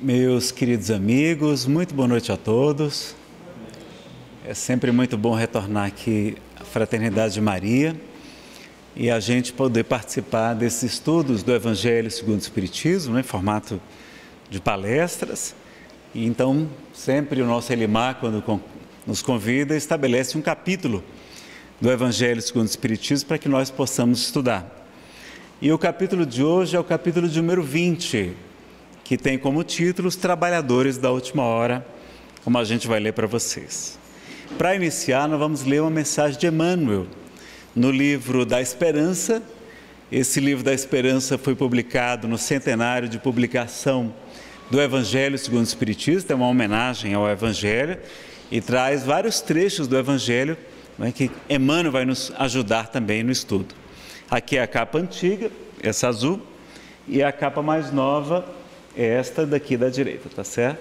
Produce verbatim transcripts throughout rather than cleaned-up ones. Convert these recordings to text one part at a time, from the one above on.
Meus queridos amigos, muito boa noite a todos. É sempre muito bom retornar aqui à Fraternidade de Maria e a gente poder participar desses estudos do Evangelho segundo o Espiritismo, né, em formato de palestras. E então, sempre o nosso Elimar, quando nos convida, estabelece um capítulo do Evangelho segundo o Espiritismo para que nós possamos estudar. E o capítulo de hoje é o capítulo de número vinte, que tem como título Os Trabalhadores da Última Hora, como a gente vai ler para vocês. Para iniciar, nós vamos ler uma mensagem de Emmanuel, no livro da Esperança. Esse livro da Esperança foi publicado no centenário de publicação do Evangelho segundo o Espiritismo, é uma homenagem ao Evangelho, e traz vários trechos do Evangelho, né, que Emmanuel vai nos ajudar também no estudo. Aqui é a capa antiga, essa azul, e a capa mais nova é esta daqui da direita, tá certo?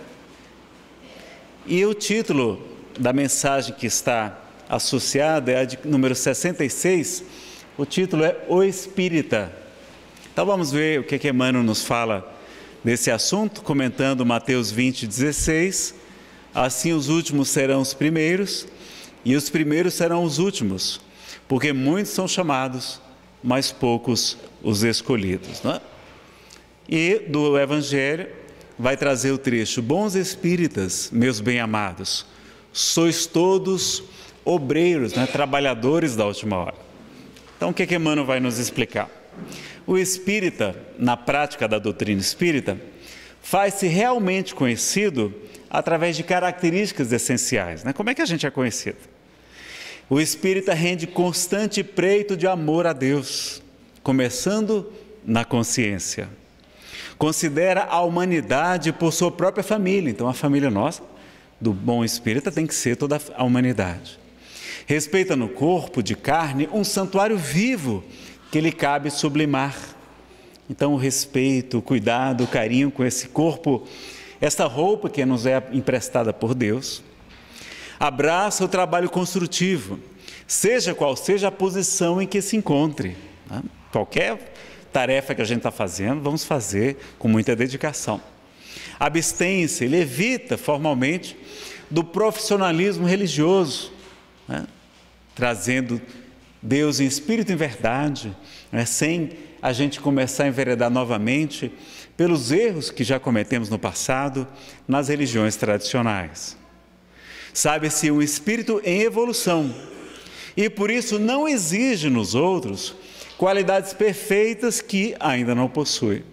E o título da mensagem que está associada é a de número sessenta e seis, o título é O Espírita. Então vamos ver o que que Emmanuel nos fala desse assunto, comentando Mateus vinte, dezesseis, assim os últimos serão os primeiros, e os primeiros serão os últimos, porque muitos são chamados, mas poucos os escolhidos, não é? E do Evangelho vai trazer o trecho: bons espíritas, meus bem-amados, sois todos obreiros, né, trabalhadores da última hora. Então o que que Emmanuel vai nos explicar? O espírita, na prática da doutrina espírita, faz-se realmente conhecido através de características essenciais, né? Como é que a gente é conhecido? O espírita rende constante preito de amor a Deus, começando na consciência. Considera a humanidade por sua própria família. Então, a família nossa, do bom espírita, tem que ser toda a humanidade. Respeita no corpo de carne um santuário vivo que lhe cabe sublimar. Então, o respeito, o cuidado, o carinho com esse corpo, essa roupa que nos é emprestada por Deus. Abraça o trabalho construtivo, seja qual seja a posição em que se encontre, né? Qualquer tarefa que a gente está fazendo, vamos fazer com muita dedicação. Abstém-se, ele evita formalmente do profissionalismo religioso, né? Trazendo Deus em espírito e em verdade, né? Sem a gente começar a enveredar novamente pelos erros que já cometemos no passado nas religiões tradicionais. Sabe-se um espírito em evolução e por isso não exige nos outros qualidades perfeitas que ainda não possui.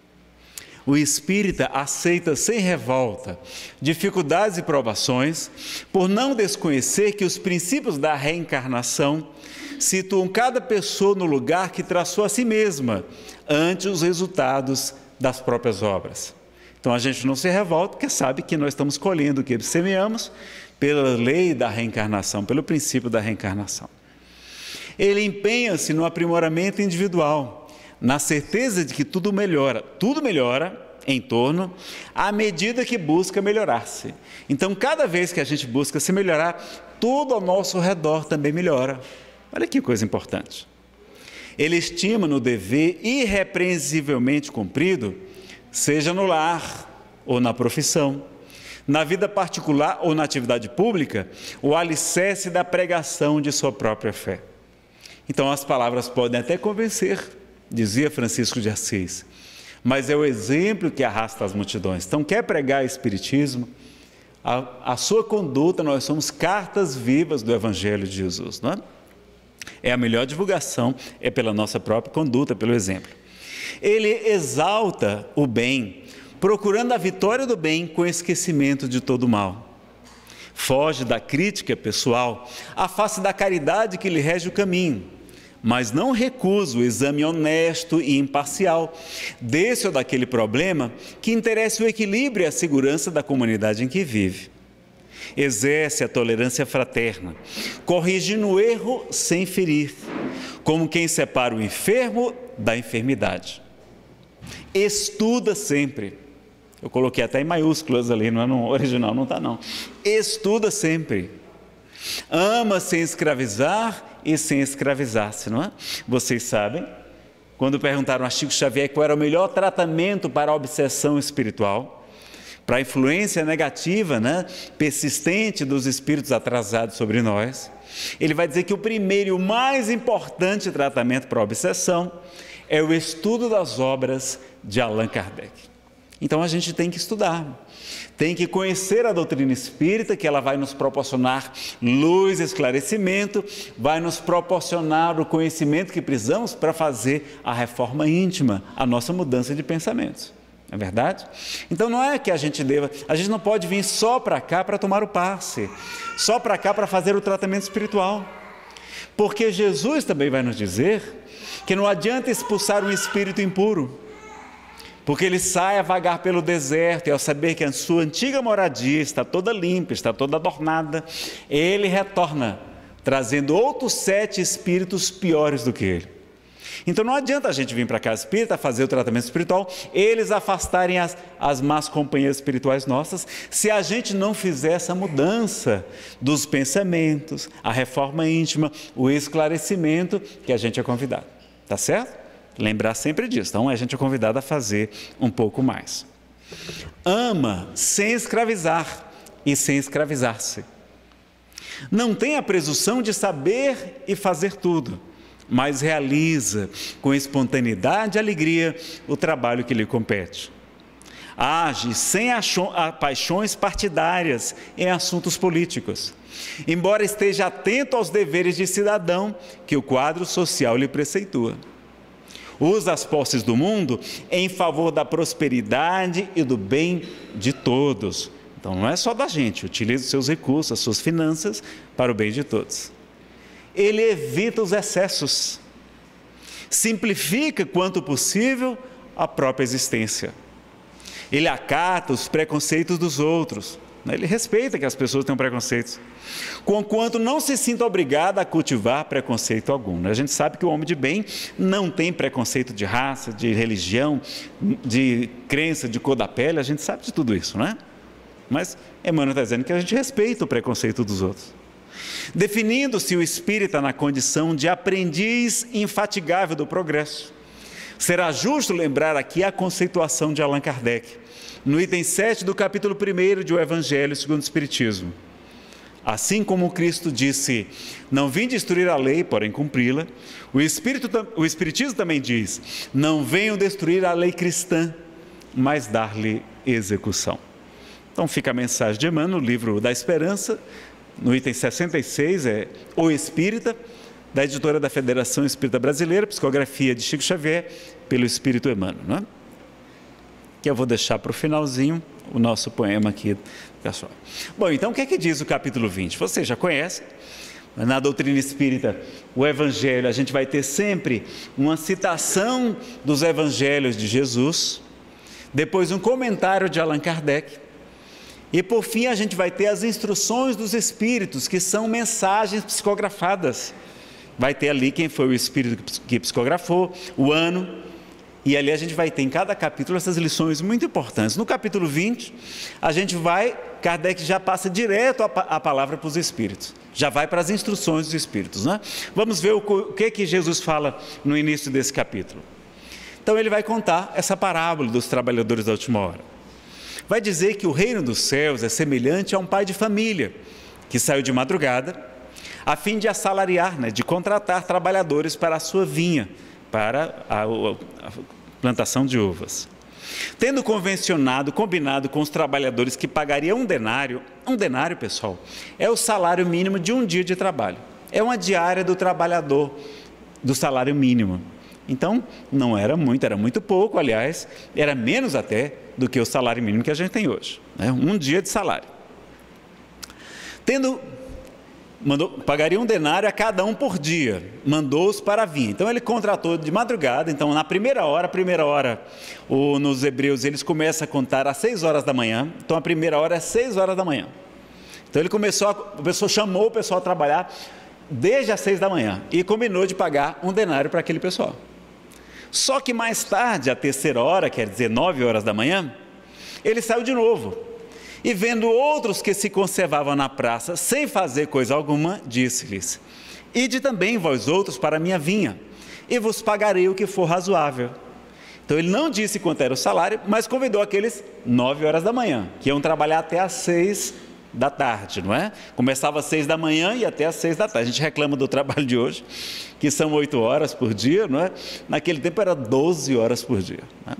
O espírita aceita sem revolta dificuldades e provações por não desconhecer que os princípios da reencarnação situam cada pessoa no lugar que traçou a si mesma ante os resultados das próprias obras. Então a gente não se revolta porque sabe que nós estamos colhendo o que semeamos pela lei da reencarnação, pelo princípio da reencarnação. Ele empenha-se no aprimoramento individual, na certeza de que tudo melhora, tudo melhora em torno, à medida que busca melhorar-se. Então, cada vez que a gente busca se melhorar, tudo ao nosso redor também melhora. Olha que coisa importante. Ele estima no dever irrepreensivelmente cumprido, seja no lar ou na profissão, na vida particular ou na atividade pública, o alicerce da pregação de sua própria fé. Então as palavras podem até convencer, dizia Francisco de Assis, mas é o exemplo que arrasta as multidões. Então quer pregar Espiritismo, a, a sua conduta, nós somos cartas vivas do Evangelho de Jesus, não é? É a melhor divulgação, é pela nossa própria conduta, pelo exemplo. Ele exalta o bem, procurando a vitória do bem com esquecimento de todo o mal. Foge da crítica pessoal, afasta da caridade que lhe rege o caminho, mas não recusa o exame honesto e imparcial desse ou daquele problema que interessa o equilíbrio e a segurança da comunidade em que vive. Exerce a tolerância fraterna, corrigindo o erro sem ferir, como quem separa o enfermo da enfermidade. Estuda sempre. Eu coloquei até em maiúsculas ali, não é no original, não está não. Estuda sempre. Ama sem escravizar e sem escravizar-se, não é? Vocês sabem, quando perguntaram a Chico Xavier qual era o melhor tratamento para a obsessão espiritual, para a influência negativa, né, persistente dos espíritos atrasados sobre nós. Ele vai dizer que o primeiro e o mais importante tratamento para a obsessão é o estudo das obras de Allan Kardec. Então a gente tem que estudar, tem que conhecer a doutrina espírita, que ela vai nos proporcionar luz, esclarecimento, vai nos proporcionar o conhecimento que precisamos para fazer a reforma íntima, a nossa mudança de pensamentos. Não é verdade? Então não é que a gente deva, a gente não pode vir só para cá para tomar o passe, só para cá para fazer o tratamento espiritual, porque Jesus também vai nos dizer que não adianta expulsar um espírito impuro, porque ele sai a vagar pelo deserto e ao saber que a sua antiga moradia está toda limpa, está toda adornada, ele retorna, trazendo outros sete espíritos piores do que ele. Então não adianta a gente vir para a casa espírita, fazer o tratamento espiritual, eles afastarem as, as más companhias espirituais nossas, se a gente não fizer essa mudança dos pensamentos, a reforma íntima, o esclarecimento que a gente é convidado. Tá certo? Lembrar sempre disso. Então a gente é convidado a fazer um pouco mais. Ama sem escravizar e sem escravizar-se. Não tem a presunção de saber e fazer tudo, mas realiza com espontaneidade e alegria o trabalho que lhe compete. Age sem paixões partidárias em assuntos políticos, embora esteja atento aos deveres de cidadão que o quadro social lhe preceitua. Usa as posses do mundo em favor da prosperidade e do bem de todos. Então não é só da gente, utiliza os seus recursos, as suas finanças para o bem de todos. Ele evita os excessos, simplifica quanto possível a própria existência. Ele acata os preconceitos dos outros, ele respeita que as pessoas tenham preconceitos, conquanto não se sinta obrigado a cultivar preconceito algum. A gente sabe que o homem de bem não tem preconceito de raça, de religião, de crença, de cor da pele, a gente sabe de tudo isso, não é? Mas Emmanuel está dizendo que a gente respeita o preconceito dos outros. Definindo-se o espírita na condição de aprendiz infatigável do progresso. Será justo lembrar aqui a conceituação de Allan Kardec, no item sete do capítulo primeiro de O Evangelho segundo o Espiritismo. Assim como Cristo disse, não vim destruir a lei, porém cumpri-la, o, Espírito, o Espiritismo também diz, não venho destruir a lei cristã, mas dar-lhe execução. Então fica a mensagem de Emmanuel, no livro da Esperança, no item sessenta e seis, é O Espírita, da editora da Federação Espírita Brasileira, psicografia de Chico Xavier, pelo Espírito Emmanuel, não é? Que eu vou deixar para o finalzinho o nosso poema aqui, pessoal. Bom, então o que é que diz o capítulo vinte? Você já conhece, na doutrina espírita, o Evangelho, a gente vai ter sempre uma citação dos Evangelhos de Jesus, depois um comentário de Allan Kardec, e por fim a gente vai ter as instruções dos Espíritos, que são mensagens psicografadas. Vai ter ali quem foi o Espírito que psicografou, o ano, e ali a gente vai ter em cada capítulo essas lições muito importantes. No capítulo vinte, a gente vai, Kardec já passa direto a, a palavra para os Espíritos, já vai para as instruções dos Espíritos, né? Vamos ver o, o que, que Jesus fala no início desse capítulo. Então ele vai contar essa parábola dos trabalhadores da última hora. Vai dizer que o reino dos céus é semelhante a um pai de família, que saiu de madrugada, a fim de assalariar, né, de contratar trabalhadores para a sua vinha, para a, a, a plantação de uvas. Tendo convencionado, combinado com os trabalhadores que pagariam um denário, um denário, pessoal, é o salário mínimo de um dia de trabalho. É uma diária do trabalhador, do salário mínimo. Então, não era muito, era muito pouco, aliás, era menos até do que o salário mínimo que a gente tem hoje, né? Um dia de salário. Tendo... Mandou, pagaria um denário a cada um por dia, mandou-os para a vinha. Então ele contratou de madrugada, então na primeira hora, a primeira hora, o, nos Hebreus eles começam a contar às seis horas da manhã, então a primeira hora é seis horas da manhã. Então ele começou, a, o pessoal chamou o pessoal a trabalhar desde as seis da manhã e combinou de pagar um denário para aquele pessoal. Só que mais tarde, a terceira hora, quer dizer nove horas da manhã, ele saiu de novo. E vendo outros que se conservavam na praça, sem fazer coisa alguma, disse-lhes, ide também vós outros para a minha vinha, e vos pagarei o que for razoável. Então ele não disse quanto era o salário, mas convidou aqueles nove horas da manhã, que iam trabalhar até às seis da tarde, não é? Começava às seis da manhã e até às seis da tarde. A gente reclama do trabalho de hoje, que são oito horas por dia, não é? Naquele tempo era doze horas por dia. Não é?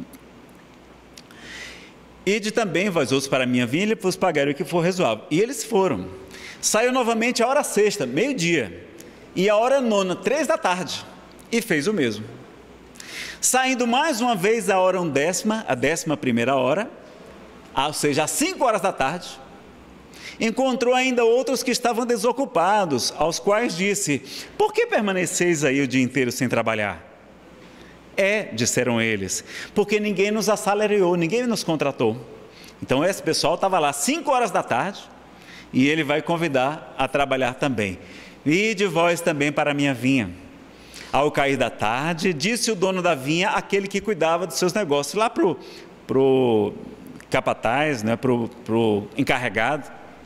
Ide também, vós outros, para a minha vinha, e vos pagarei o que for razoável. E eles foram. Saiu novamente a hora sexta, meio-dia, e a hora nona, três da tarde, e fez o mesmo. Saindo mais uma vez a hora undécima, a décima primeira hora, ou seja, às cinco horas da tarde, encontrou ainda outros que estavam desocupados, aos quais disse: por que permaneceis aí o dia inteiro sem trabalhar? É, disseram eles, porque ninguém nos assalariou, ninguém nos contratou. Então esse pessoal estava lá às cinco horas da tarde, e ele vai convidar a trabalhar também. Ide vós também para a minha vinha. Ao cair da tarde, disse o dono da vinha, aquele que cuidava dos seus negócios, lá para o pro capataz, né, para o encarregado: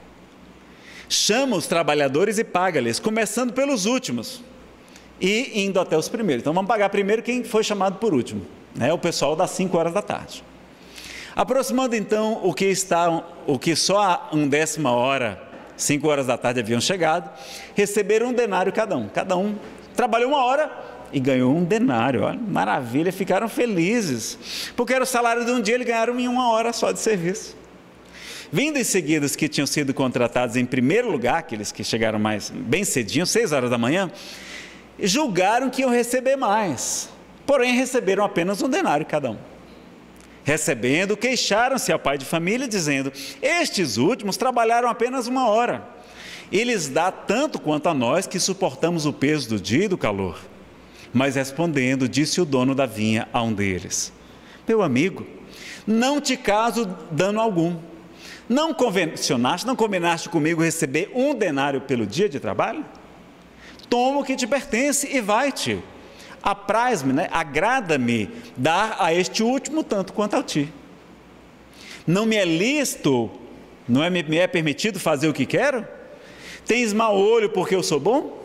chama os trabalhadores e paga-lhes, começando pelos últimos e indo até os primeiros. Então vamos pagar primeiro quem foi chamado por último, né, o pessoal das cinco horas da tarde. Aproximando então o que, está, o que só a undécima hora, cinco horas da tarde haviam chegado, receberam um denário cada um. Cada um trabalhou uma hora e ganhou um denário. Olha, maravilha, ficaram felizes, porque era o salário de um dia, eles ganharam em uma hora só de serviço. Vindo em seguida os que tinham sido contratados em primeiro lugar, aqueles que chegaram mais bem cedinho, seis horas da manhã, julgaram que iam receber mais, porém receberam apenas um denário cada um. Recebendo, queixaram-se ao pai de família, dizendo: estes últimos trabalharam apenas uma hora, e lhes dá tanto quanto a nós, que suportamos o peso do dia e do calor. Mas respondendo, disse o dono da vinha a um deles: meu amigo, não te caso dano algum. Não convencionaste, não combinaste comigo receber um denário pelo dia de trabalho? Toma o que te pertence e vai-te. Apraz-me, né? Agrada-me dar a este último tanto quanto a ti. Não me é lícito, não é, me é permitido fazer o que quero? Tens mau olho porque eu sou bom?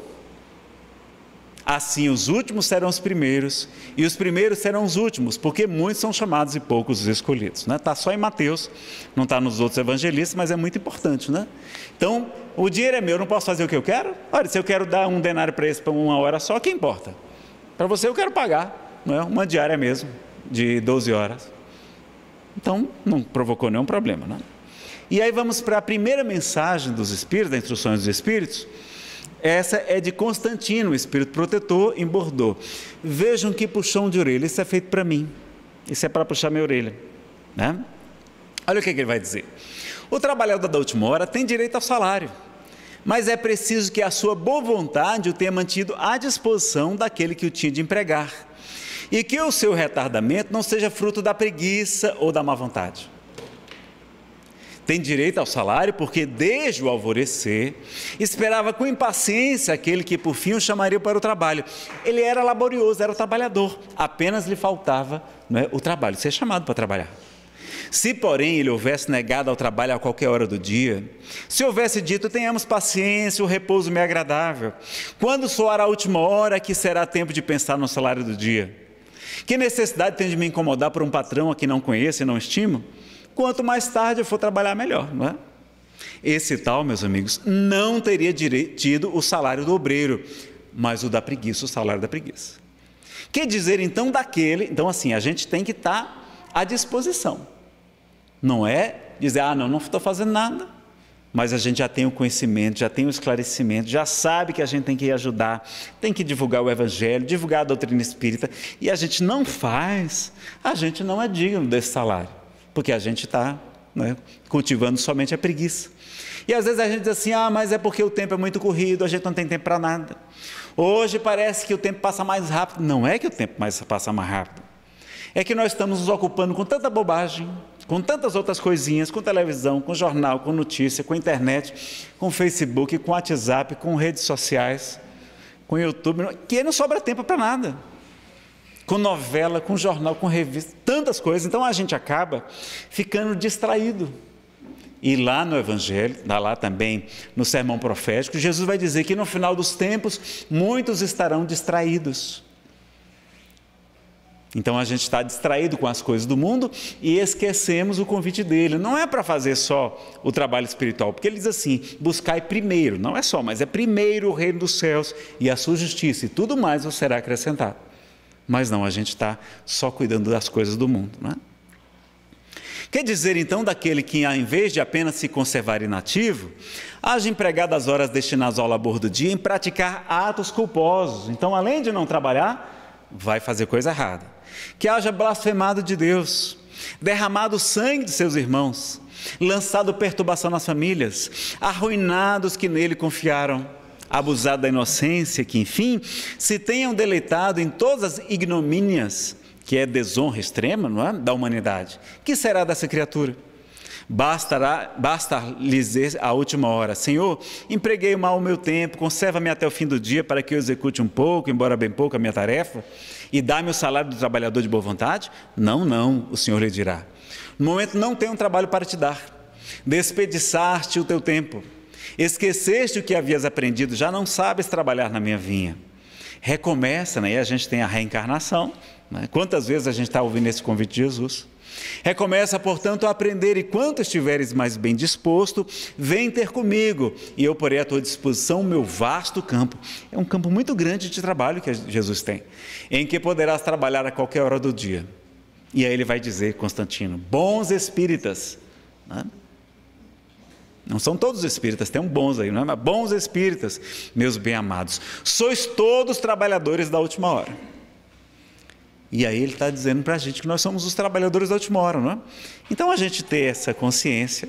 Assim os últimos serão os primeiros, e os primeiros serão os últimos, porque muitos são chamados e poucos os escolhidos. Está, né? Só em Mateus, não está nos outros evangelistas, mas é muito importante, né? Então, o dinheiro é meu, eu não posso fazer o que eu quero? Olha, se eu quero dar um denário para esse para uma hora só, que importa? Para você eu quero pagar, não é? Uma diária mesmo, de doze horas. Então, não provocou nenhum problema, né? E aí vamos para a primeira mensagem dos Espíritos, da Instruções dos Espíritos. Essa é de Constantino, o Espírito Protetor, em Bordeaux. Vejam que puxão de orelha, isso é feito para mim, isso é para puxar minha orelha, né? Olha o que, que ele vai dizer: o trabalhador da última hora tem direito ao salário, mas é preciso que a sua boa vontade o tenha mantido à disposição daquele que o tinha de empregar, e que o seu retardamento não seja fruto da preguiça ou da má vontade. Tem direito ao salário porque desde o alvorecer esperava com impaciência aquele que por fim o chamaria para o trabalho. Ele era laborioso, era o trabalhador, apenas lhe faltava, não é, o trabalho, ser chamado para trabalhar. Se porém ele houvesse negado ao trabalho a qualquer hora do dia, se houvesse dito: tenhamos paciência, o repouso me é agradável, quando soar a última hora que será tempo de pensar no salário do dia, que necessidade tem de me incomodar por um patrão a quem não conheço e não estimo? Quanto mais tarde eu for trabalhar, melhor, não é? Esse tal, meus amigos, não teria tido o salário do obreiro, mas o da preguiça, o salário da preguiça. Que dizer então daquele? Então assim, a gente tem que estar à disposição. Não é dizer: ah, não, não estou fazendo nada, mas a gente já tem o conhecimento, já tem o esclarecimento, já sabe que a gente tem que ajudar, tem que divulgar o Evangelho, divulgar a doutrina espírita, e a gente não faz, a gente não é digno desse salário, porque a gente está, né, cultivando somente a preguiça. E às vezes a gente diz assim: ah, mas é porque o tempo é muito corrido, a gente não tem tempo para nada. Hoje parece que o tempo passa mais rápido. Não é que o tempo mais passa mais rápido, é que nós estamos nos ocupando com tanta bobagem, com tantas outras coisinhas, com televisão, com jornal, com notícia, com internet, com Facebook, com WhatsApp, com redes sociais, com YouTube, que não sobra tempo para nada. Com novela, com jornal, com revista, tantas coisas. Então a gente acaba ficando distraído. E lá no Evangelho, lá também no sermão profético, Jesus vai dizer que no final dos tempos muitos estarão distraídos. Então a gente está distraído com as coisas do mundo e esquecemos o convite dele. Não é para fazer só o trabalho espiritual, porque ele diz assim, buscai primeiro, não é só, mas é primeiro o reino dos céus e a sua justiça, e tudo mais vos será acrescentado. Mas não, a gente está só cuidando das coisas do mundo, não é? Quer dizer então daquele que, ao invés de apenas se conservar inativo, haja empregado as horas destinadas ao labor do dia em praticar atos culposos. Então, além de não trabalhar, vai fazer coisa errada. Que haja blasfemado de Deus, derramado o sangue de seus irmãos, lançado perturbação nas famílias, arruinado os que nele confiaram, abusado da inocência, que enfim se tenham deleitado em todas as ignomínias, que é desonra extrema, não é? Da humanidade. Que será dessa criatura? Bastará, basta-lhes a última hora: Senhor, empreguei mal o meu tempo, conserva-me até o fim do dia para que eu execute um pouco, embora bem pouco, a minha tarefa, e dá-me o salário do trabalhador de boa vontade? Não, não, o Senhor lhe dirá. No momento não tenho um trabalho para te dar, desperdiçaste o teu tempo, esqueceste o que havias aprendido, já não sabes trabalhar na minha vinha. Recomeça, né? E a gente tem a reencarnação, né? Quantas vezes a gente está ouvindo esse convite de Jesus? Recomeça, portanto, a aprender, e quanto estiveres mais bem disposto, vem ter comigo, e eu porei à tua disposição o meu vasto campo. É um campo muito grande de trabalho que Jesus tem, em que poderás trabalhar a qualquer hora do dia. E aí ele vai dizer, Constantino, bons espíritas, né? Não são todos espíritas, tem um bons aí, não é? Mas bons espíritas, meus bem-amados, sois todos trabalhadores da última hora. E aí ele está dizendo para a gente que nós somos os trabalhadores da última hora, não é? Então a gente ter essa consciência,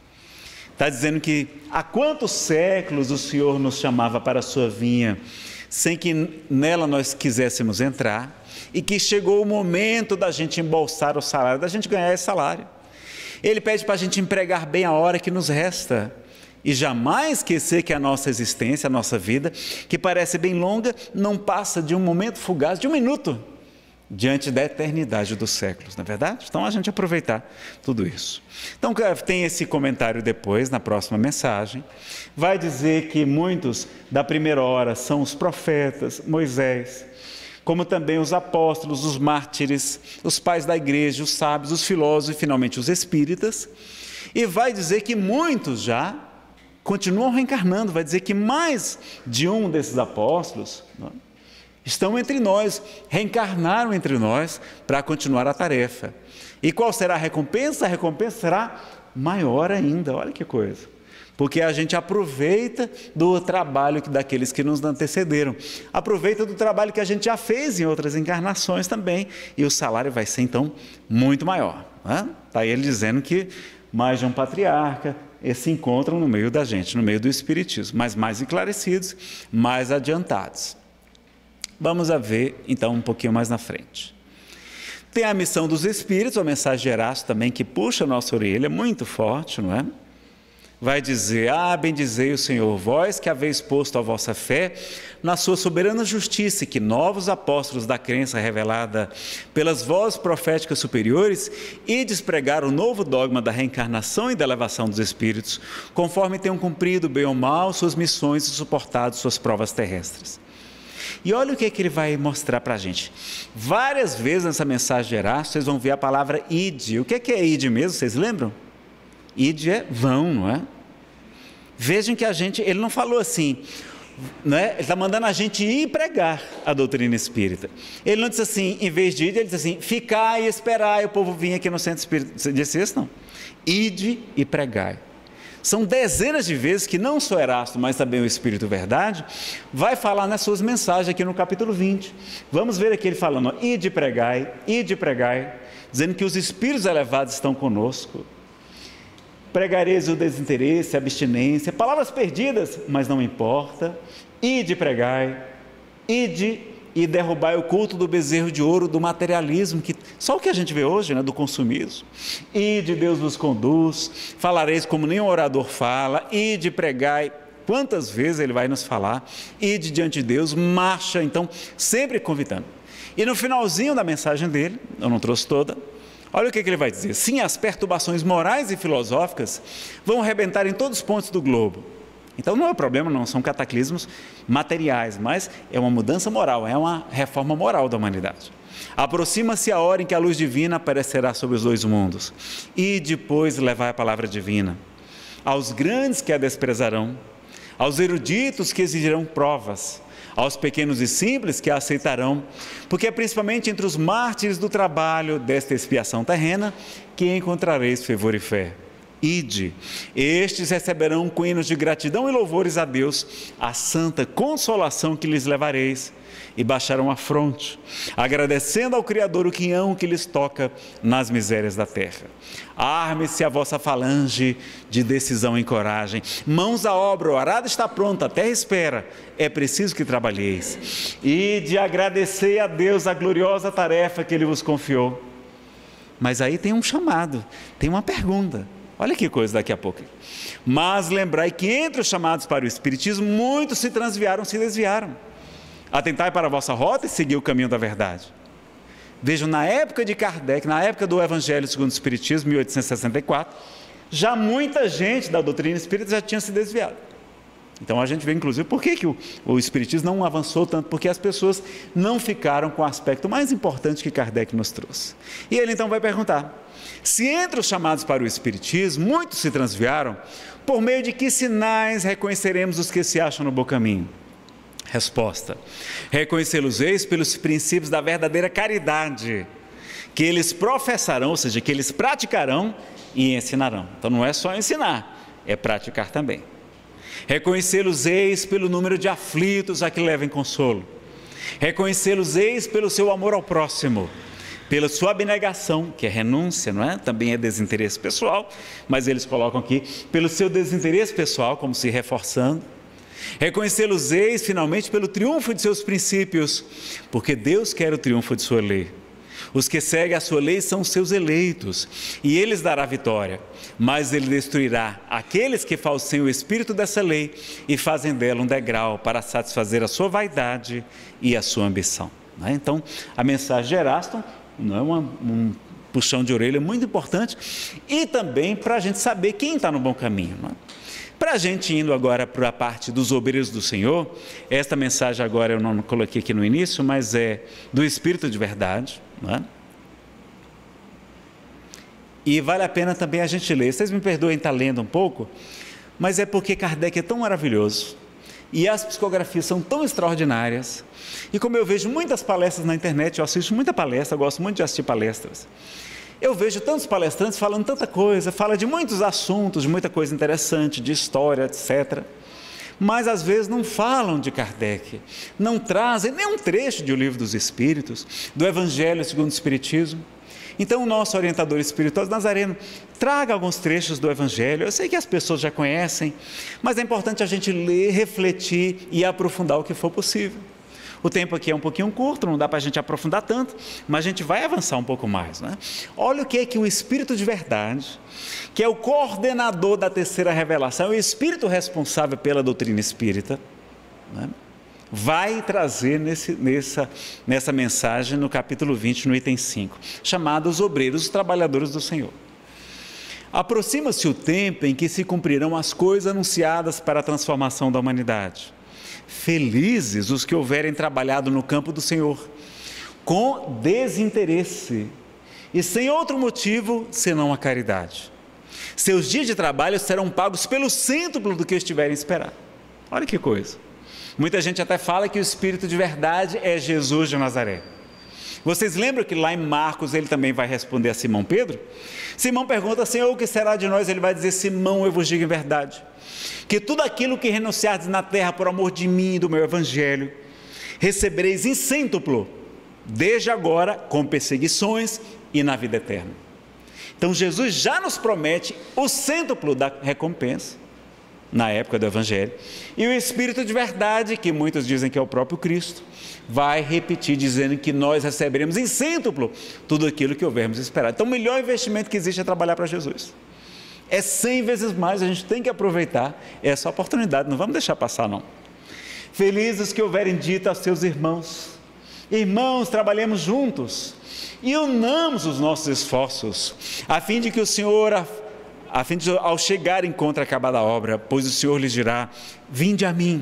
está dizendo que há quantos séculos o Senhor nos chamava para a sua vinha, sem que nela nós quiséssemos entrar, e que chegou o momento da gente embolsar o salário, da gente ganhar esse salário. Ele pede para a gente empregar bem a hora que nos resta e jamais esquecer que a nossa existência, a nossa vida, que parece bem longa, não passa de um momento fugaz, de um minuto, diante da eternidade dos séculos, não é verdade? Então a gente aproveitar tudo isso. Então tem esse comentário depois, na próxima mensagem, vai dizer que muitos da primeira hora são os profetas, Moisés, como também os apóstolos, os mártires, os pais da igreja, os sábios, os filósofos e finalmente os espíritas, e vai dizer que muitos já continuam reencarnando, vai dizer que mais de um desses apóstolos, não é, estão entre nós, reencarnaram entre nós para continuar a tarefa. E qual será a recompensa? A recompensa será maior ainda, olha que coisa. Porque a gente aproveita do trabalho daqueles que nos antecederam, aproveita do trabalho que a gente já fez em outras encarnações também, e o salário vai ser então muito maior. Está aí ele dizendo que mais de um patriarca se encontram no meio da gente, no meio do espiritismo, mas mais esclarecidos, mais adiantados. Vamos a ver então um pouquinho mais na frente. Tem a missão dos espíritos, a mensagem de Erasto também, que puxa a nossa orelha, muito forte, não é? Vai dizer, ah, bendizei o Senhor, vós que haveis posto a vossa fé na sua soberana justiça, e que novos apóstolos da crença revelada pelas vozes proféticas superiores, ides pregar o novo dogma da reencarnação e da elevação dos espíritos, conforme tenham cumprido, bem ou mal, suas missões e suportado suas provas terrestres. E olha o que, é que ele vai mostrar para a gente. Várias vezes nessa mensagem de Erasto, vocês vão ver a palavra ide. O que é, que é ide mesmo, vocês lembram? Ide é vão, não é? Vejam que a gente, ele não falou assim, não é? Ele está mandando a gente ir pregar a doutrina espírita. Ele não disse assim, em vez de ir, ele disse assim, ficai e esperai o povo vir aqui no centro espírita. Você disse isso? Não. Ide e pregai. São dezenas de vezes que não só Erasto, mas também o Espírito Verdade, vai falar nas suas mensagens aqui no capítulo vinte. Vamos ver aqui ele falando, ó, ide e pregai, ide e pregai, dizendo que os espíritos elevados estão conosco. Pregareis o desinteresse, a abstinência, palavras perdidas, mas não importa. Ide e pregai, ide e derrubai o culto do bezerro de ouro, do materialismo, que só o que a gente vê hoje, né, do consumismo. Ide, Deus vos conduz, falareis como nenhum orador fala, ide e pregai. Quantas vezes ele vai nos falar? Ide diante de Deus, marcha, então, sempre convidando. E no finalzinho da mensagem dele, eu não trouxe toda, olha o que ele vai dizer. Sim, as perturbações morais e filosóficas vão arrebentar em todos os pontos do globo. Então não é o problema, não são cataclismos materiais, mas é uma mudança moral, é uma reforma moral da humanidade. Aproxima-se a hora em que a luz divina aparecerá sobre os dois mundos. E depois levai a palavra divina aos grandes que a desprezarão, aos eruditos que exigirão provas, aos pequenos e simples que a aceitarão, porque é principalmente entre os mártires do trabalho desta expiação terrena que encontrareis fervor e fé. Ide, estes receberão com hinos de gratidão e louvores a Deus a santa consolação que lhes levareis, e baixarão a fronte, agradecendo ao Criador o quinhão que lhes toca nas misérias da terra. Arme-se a vossa falange de decisão e coragem, mãos à obra, o arado está pronto, a terra espera, é preciso que trabalheis, e de agradecer a Deus a gloriosa tarefa que Ele vos confiou. Mas aí tem um chamado, tem uma pergunta. Olha que coisa daqui a pouco. Mas lembrai que entre os chamados para o Espiritismo, muitos se transviaram, se desviaram. Atentai para a vossa rota e segui o caminho da verdade. Vejam, na época de Kardec, na época do Evangelho segundo o Espiritismo, mil oitocentos e sessenta e quatro, já muita gente da doutrina espírita já tinha se desviado. Então a gente vê, inclusive, por que, que o, o Espiritismo não avançou tanto, porque as pessoas não ficaram com o aspecto mais importante que Kardec nos trouxe. E ele então vai perguntar, se entre os chamados para o Espiritismo, muitos se transviaram, por meio de que sinais reconheceremos os que se acham no bom caminho? Resposta: reconhecê-los-eis pelos princípios da verdadeira caridade, que eles professarão, ou seja, que eles praticarão e ensinarão. Então não é só ensinar, é praticar também. Reconhecê-los-eis pelo número de aflitos a que levem consolo. Reconhecê-los-eis pelo seu amor ao próximo, pela sua abnegação, que é renúncia, não é? Também é desinteresse pessoal, mas eles colocam aqui, pelo seu desinteresse pessoal, como se reforçando. Reconhecê-los-eis finalmente pelo triunfo de seus princípios, porque Deus quer o triunfo de sua lei. Os que seguem a sua lei são os seus eleitos, e Ele lhes dará vitória, mas Ele destruirá aqueles que falseiam o espírito dessa lei e fazem dela um degrau para satisfazer a sua vaidade e a sua ambição. Então, a mensagem de Eraston não é uma, um puxão de orelha muito importante, e também para a gente saber quem está no bom caminho, não é? Para a gente indo agora para a parte dos obreiros do Senhor, esta mensagem agora eu não coloquei aqui no início, mas é do Espírito de verdade, não é? E vale a pena também a gente ler. Vocês me perdoem estar lendo um pouco, mas é porque Kardec é tão maravilhoso, e as psicografias são tão extraordinárias, e como eu vejo muitas palestras na internet, eu assisto muita palestra, eu gosto muito de assistir palestras, eu vejo tantos palestrantes falando tanta coisa, fala de muitos assuntos, de muita coisa interessante, de história, etcétera. Mas às vezes não falam de Kardec, não trazem nem um trecho de O Livro dos Espíritos, do Evangelho segundo o Espiritismo. Então o nosso orientador espiritual, Nazareno, traga alguns trechos do Evangelho. Eu sei que as pessoas já conhecem, mas é importante a gente ler, refletir e aprofundar o que for possível. O tempo aqui é um pouquinho curto, não dá para a gente aprofundar tanto, mas a gente vai avançar um pouco mais, né? Olha o que é que o Espírito de verdade, que é o coordenador da terceira revelação, o Espírito responsável pela doutrina espírita, né, vai trazer nesse, nessa, nessa mensagem no capítulo vinte, no item cinco, chamado os obreiros, os trabalhadores do Senhor. Aproxima-se o tempo em que se cumprirão as coisas anunciadas para a transformação da humanidade. Felizes os que houverem trabalhado no campo do Senhor, com desinteresse e sem outro motivo senão a caridade. Seus dias de trabalho serão pagos pelo cêntuplo do que estiverem a esperar. Olha que coisa. Muita gente até fala que o Espírito de verdade é Jesus de Nazaré. Vocês lembram que lá em Marcos ele também vai responder a Simão Pedro? Simão pergunta, Senhor, o que será de nós? Ele vai dizer, Simão, eu vos digo em verdade, que tudo aquilo que renunciardes na terra por amor de mim e do meu Evangelho, recebereis em cêntuplo, desde agora, com perseguições e na vida eterna. Então Jesus já nos promete o cêntuplo da recompensa, na época do Evangelho, e o Espírito de verdade, que muitos dizem que é o próprio Cristo, vai repetir dizendo que nós receberemos em cêntuplo tudo aquilo que houvermos esperado. Então o melhor investimento que existe é trabalhar para Jesus. É cem vezes mais, a gente tem que aproveitar essa oportunidade, não vamos deixar passar não. Felizes que houverem dito a seus irmãos, irmãos, trabalhemos juntos e unamos os nossos esforços, a fim de que o Senhor, a, a fim de ao chegar encontre acabada a obra, pois o Senhor lhes dirá, vinde a mim,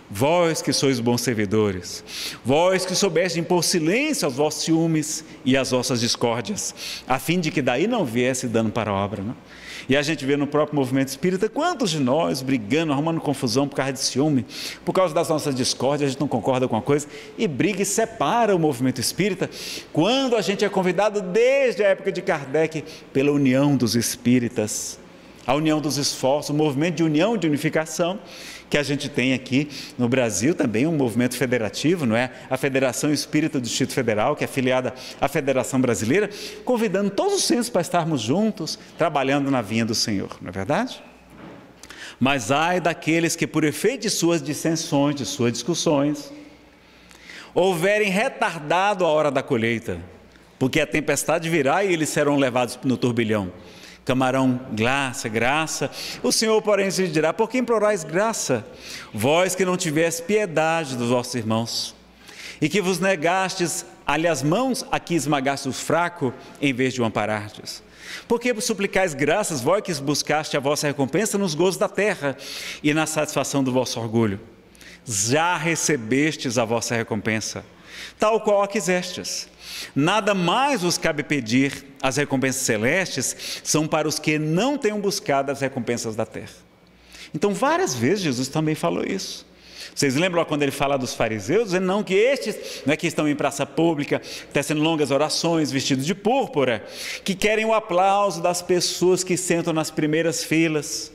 vós que sois bons servidores, vós que soubestes impor silêncio aos vossos ciúmes e às vossas discórdias, a fim de que daí não viesse dano para a obra, não? E a gente vê no próprio movimento espírita quantos de nós brigando, arrumando confusão por causa de ciúme, por causa das nossas discórdias, a gente não concorda com uma coisa e briga e separa o movimento espírita, quando a gente é convidado desde a época de Kardec pela união dos espíritas, a união dos esforços, o movimento de união, de unificação, que a gente tem aqui no Brasil também, um movimento federativo, não é? A Federação Espírita do Distrito Federal, que é afiliada à Federação Brasileira, convidando todos os centros para estarmos juntos, trabalhando na vinha do Senhor, não é verdade? Mas ai daqueles que, por efeito de suas dissensões, de suas discussões, houverem retardado a hora da colheita, porque a tempestade virá e eles serão levados no turbilhão. Camarão, graça, graça. O Senhor, porém, lhes dirá: por que implorais graça? Vós que não tivestes piedade dos vossos irmãos, e que vos negastes ali as mãos a que esmagastes o fraco, em vez de o amparardes. Por que suplicais graças, vós que buscaste a vossa recompensa nos gozos da terra e na satisfação do vosso orgulho? Já recebestes a vossa recompensa, tal qual a quisestes. Nada mais vos cabe pedir. As recompensas celestes são para os que não tenham buscado as recompensas da terra. Então, várias vezes Jesus também falou isso. Vocês lembram quando ele fala dos fariseus, dizendo não, que estes, não é que estão em praça pública, tecendo longas orações, vestidos de púrpura, que querem o aplauso das pessoas que sentam nas primeiras filas.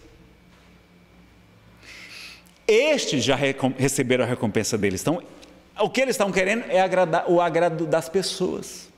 Estes já receberam a recompensa deles. Então, o que eles estão querendo é agradar, o agrado das pessoas.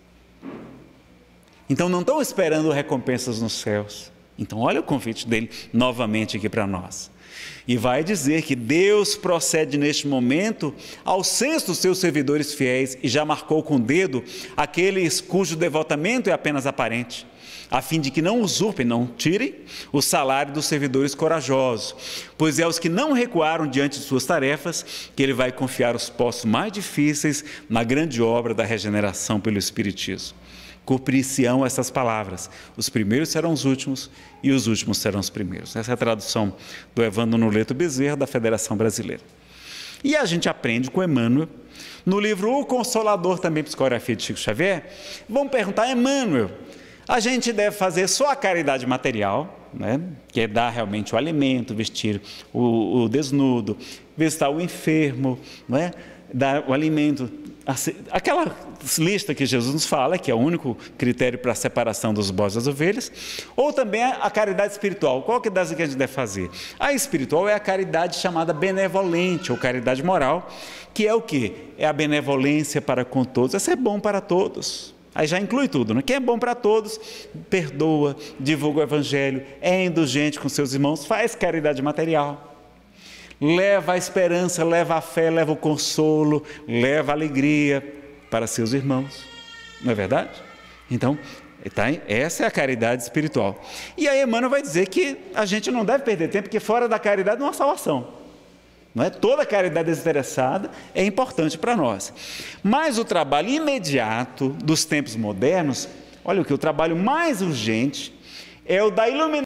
Então não estão esperando recompensas nos céus. Então olha o convite dele novamente aqui para nós. E vai dizer que Deus procede neste momento ao censo dos seus servidores fiéis e já marcou com o dedo aqueles cujo devotamento é apenas aparente, a fim de que não usurpem, não tirem o salário dos servidores corajosos, pois é aos que não recuaram diante de suas tarefas que ele vai confiar os postos mais difíceis na grande obra da regeneração pelo Espiritismo. Cumprir-se-ão essas palavras: os primeiros serão os últimos e os últimos serão os primeiros. Essa é a tradução do Evandro Noleto Bezerra, da Federação Brasileira. E a gente aprende com Emmanuel, no livro O Consolador, também psicografia de Chico Xavier. Vamos perguntar a Emmanuel: a gente deve fazer só a caridade material, né? Que é dar realmente o alimento, vestir o, o desnudo, visitar o enfermo, não é? Dar o alimento, aquela lista que Jesus nos fala, que é o único critério para a separação dos bodes das ovelhas, ou também a caridade espiritual. Qual que das que a gente deve fazer? A espiritual é a caridade chamada benevolente, ou caridade moral, que é o quê? É a benevolência para com todos, essa é bom para todos. Aí já inclui tudo, né? Quem é bom para todos, perdoa, divulga o evangelho, é indulgente com seus irmãos, faz caridade material. Leva a esperança, leva a fé, leva o consolo, leva a alegria para seus irmãos. Não é verdade? Então, tá, essa é a caridade espiritual. E aí Emmanuel vai dizer que a gente não deve perder tempo, porque fora da caridade não há salvação. Não é? Toda caridade desinteressada é importante para nós. Mas o trabalho imediato dos tempos modernos, olha o que o trabalho mais urgente é o da iluminação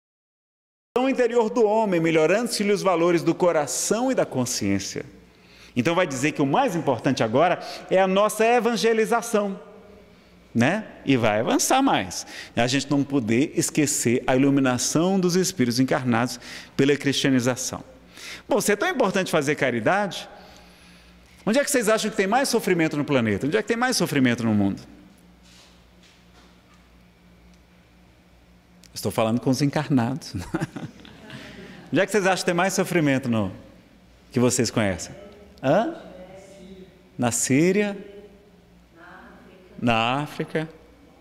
interior do homem, melhorando-se-lhe os valores do coração e da consciência. Então vai dizer que o mais importante agora é a nossa evangelização, né? E vai avançar mais. A gente não poder esquecer a iluminação dos espíritos encarnados pela cristianização. Bom, se é tão importante fazer caridade, onde é que vocês acham que tem mais sofrimento no planeta? Onde é que tem mais sofrimento no mundo? Estou falando com os encarnados. Onde é que vocês acham que tem mais sofrimento no que vocês conhecem? Hã? Na Síria? Na África?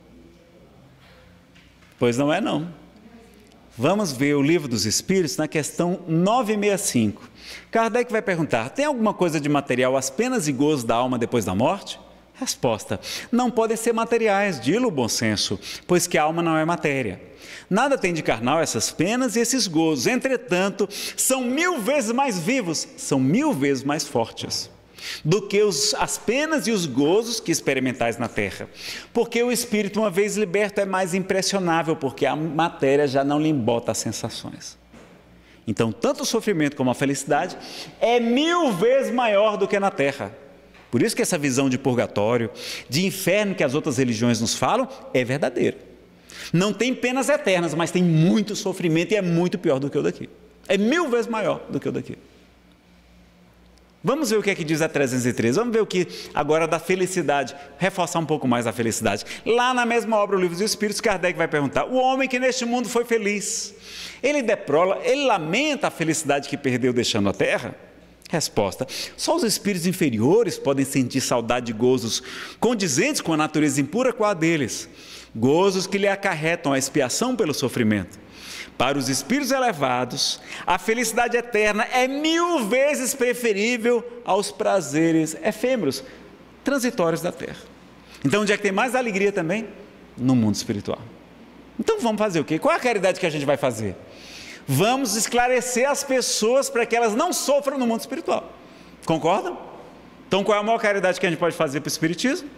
Pois não é não. Vamos ver o Livro dos Espíritos na questão novecentos e sessenta e cinco. Kardec vai perguntar: tem alguma coisa de material as penas e gozos da alma depois da morte? Resposta: não podem ser materiais, dilo o bom senso, pois que a alma não é matéria. Nada tem de carnal essas penas e esses gozos, entretanto, são mil vezes mais vivos, são mil vezes mais fortes do que os, as penas e os gozos que experimentais na terra. Porque o espírito, uma vez liberto, é mais impressionável, porque a matéria já não lhe embota as sensações. Então, tanto o sofrimento como a felicidade é mil vezes maior do que na terra. Por isso que essa visão de purgatório, de inferno que as outras religiões nos falam, é verdadeira. Não tem penas eternas, mas tem muito sofrimento e é muito pior do que o daqui. É mil vezes maior do que o daqui. Vamos ver o que é que diz a trezentos e treze. Vamos ver o que agora da felicidade, reforçar um pouco mais a felicidade. Lá na mesma obra, o Livro dos Espíritos, Kardec vai perguntar: o homem que neste mundo foi feliz, ele deprola, ele lamenta a felicidade que perdeu deixando a terra? Resposta: só os espíritos inferiores podem sentir saudade de gozos condizentes com a natureza impura com a deles, gozos que lhe acarretam a expiação pelo sofrimento. Para os espíritos elevados, a felicidade eterna é mil vezes preferível aos prazeres efêmeros, transitórios da terra. Então, onde é que tem mais alegria também? No mundo espiritual. Então, vamos fazer o quê? Qual é a caridade que a gente vai fazer? Vamos esclarecer as pessoas para que elas não sofram no mundo espiritual. Concordam? Então, qual é a maior caridade que a gente pode fazer para o espiritismo?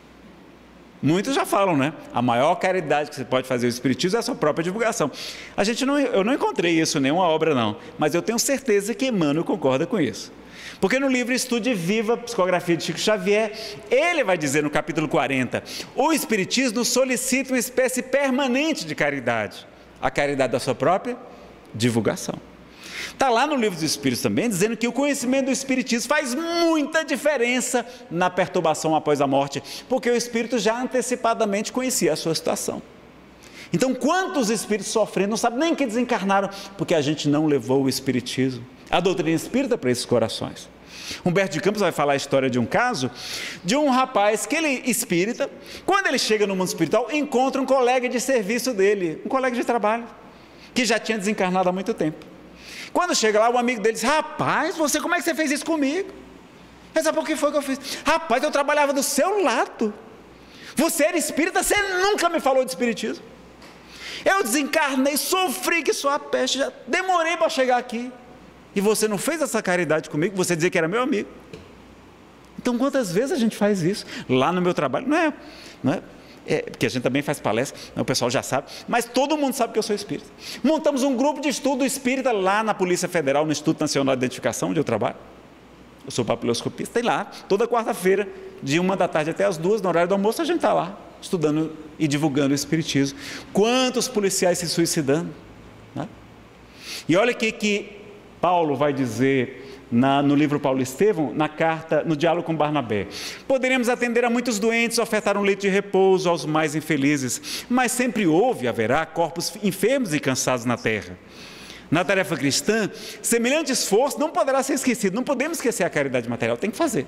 Muitos já falam, né? A maior caridade que você pode fazer ao espiritismo é a sua própria divulgação. A gente não, eu não encontrei isso em nenhuma obra, não, mas eu tenho certeza que Emmanuel concorda com isso. Porque no livro Estude Viva, Psicografia de Chico Xavier, ele vai dizer no capítulo quarenta: o espiritismo solicita uma espécie permanente de caridade, a caridade da sua própria divulgação. Está lá no Livro dos Espíritos também, dizendo que o conhecimento do espiritismo faz muita diferença na perturbação após a morte, porque o espírito já antecipadamente conhecia a sua situação. Então, quantos espíritos sofrendo, não sabem nem que desencarnaram, porque a gente não levou o espiritismo, a doutrina espírita, para esses corações. Humberto de Campos vai falar a história de um caso, de um rapaz que ele espírita, quando ele chega no mundo espiritual, encontra um colega de serviço dele, um colega de trabalho, que já tinha desencarnado há muito tempo. Quando chega lá, o amigo dele diz: rapaz, você, como é que você fez isso comigo? Mas sabe por que foi que eu fiz? Rapaz, eu trabalhava do seu lado, você era espírita, você nunca me falou de espiritismo. Eu desencarnei, sofri que sua peste, já demorei para chegar aqui, e você não fez essa caridade comigo, você dizia que era meu amigo. Então, quantas vezes a gente faz isso? Lá no meu trabalho, não é, não é? É, porque a gente também faz palestra, o pessoal já sabe, mas todo mundo sabe que eu sou espírita. Montamos um grupo de estudo espírita lá na Polícia Federal, no Instituto Nacional de Identificação, onde eu trabalho. Eu sou papiloscopista, e lá, toda quarta-feira, de uma da tarde até as duas, no horário do almoço, a gente está lá, estudando e divulgando o espiritismo. Quantos policiais se suicidando, né? E olha o que, que Paulo vai dizer Na, no livro Paulo Estevão, na carta, no diálogo com Barnabé: poderíamos atender a muitos doentes, ofertar um leito de repouso aos mais infelizes, mas sempre houve e haverá corpos enfermos e cansados na terra. Na tarefa cristã, semelhante esforço não poderá ser esquecido. Não podemos esquecer a caridade material, tem que fazer.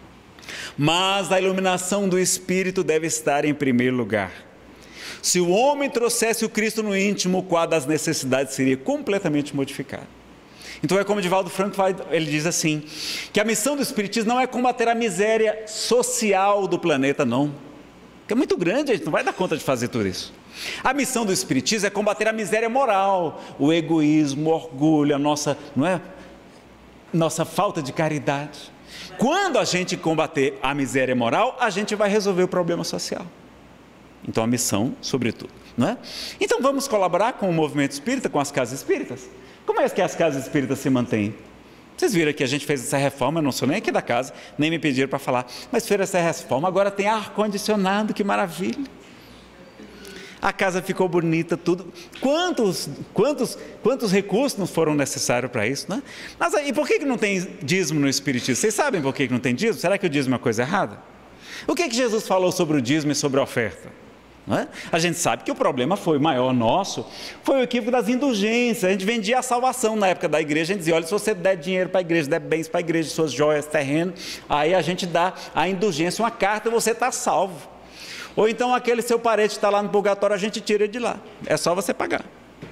Mas a iluminação do Espírito deve estar em primeiro lugar. Se o homem trouxesse o Cristo no íntimo, o quadro das necessidades seria completamente modificado. Então é como Divaldo Franco vai, ele diz assim, que a missão do espiritismo não é combater a miséria social do planeta, não, que é muito grande, a gente não vai dar conta de fazer tudo isso. A missão do espiritismo é combater a miséria moral, o egoísmo, o orgulho, a nossa, não é, nossa falta de caridade. Quando a gente combater a miséria moral, a gente vai resolver o problema social. Então a missão, sobretudo, não é? Então vamos colaborar com o movimento espírita, com as casas espíritas. Como é que as casas espíritas se mantêm? Vocês viram que a gente fez essa reforma, eu não sou nem aqui da casa, nem me pediram para falar, mas fez essa reforma, agora tem ar-condicionado, que maravilha. A casa ficou bonita, tudo. Quantos, quantos, quantos recursos não foram necessários para isso, né? Mas e por que que não tem dízimo no espiritismo? Vocês sabem por que que não tem dízimo? Será que o dízimo é uma coisa errada? O que que Jesus falou sobre o dízimo e sobre a oferta? Não é? A gente sabe que o problema foi maior nosso, foi o equívoco das indulgências. A gente vendia a salvação na época da igreja, a gente dizia: olha, se você der dinheiro para a igreja, der bens para a igreja, suas joias, terreno, aí a gente dá a indulgência, uma carta, e você está salvo. Ou então aquele seu parente está lá no purgatório, a gente tira ele de lá, é só você pagar.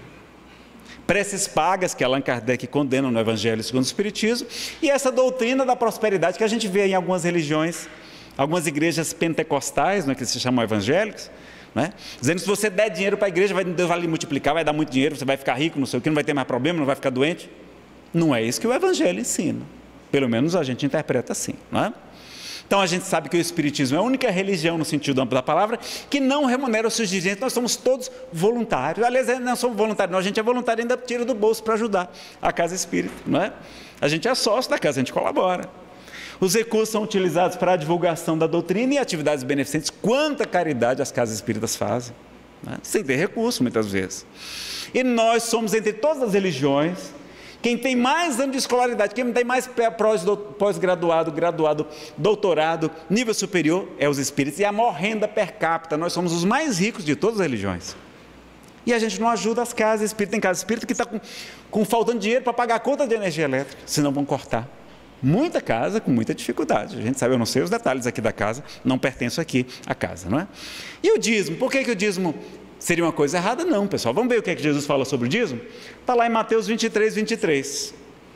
Preces pagas, que Allan Kardec condena no Evangelho segundo o Espiritismo, e essa doutrina da prosperidade que a gente vê em algumas religiões, algumas igrejas pentecostais, né, que se chamam evangélicos, né? Dizendo que se você der dinheiro para a igreja, Deus vai lhe multiplicar, vai dar muito dinheiro, você vai ficar rico, não sei o que, não vai ter mais problema, não vai ficar doente. Não é isso que o Evangelho ensina, pelo menos a gente interpreta assim, não é? Então a gente sabe que o Espiritismo é a única religião, no sentido amplo da palavra, que não remunera os seus dirigentes. Nós somos todos voluntários. Aliás, não somos voluntários, não. A gente é voluntário e ainda tira do bolso para ajudar a Casa Espírita, não é? A gente é sócio da casa, a gente colabora. Os recursos são utilizados para a divulgação da doutrina e atividades beneficentes. Quanta caridade as casas espíritas fazem, né? Sem ter recurso, muitas vezes. E nós somos, entre todas as religiões, quem tem mais anos de escolaridade, quem tem mais pós-graduado, graduado, doutorado, nível superior, é os espíritos. E a maior renda per capita, nós somos os mais ricos de todas as religiões. E a gente não ajuda as casas espíritas. Tem casa espírita que está com, com faltando dinheiro para pagar a conta de energia elétrica, senão vão cortar. Muita casa com muita dificuldade. A gente sabe, eu não sei os detalhes aqui da casa, não pertenço aqui à casa, não é? E o dízimo? Por que, que o dízimo seria uma coisa errada? Não, pessoal. Vamos ver o que é que Jesus fala sobre o dízimo? Está lá em Mateus vinte e três, vinte e três.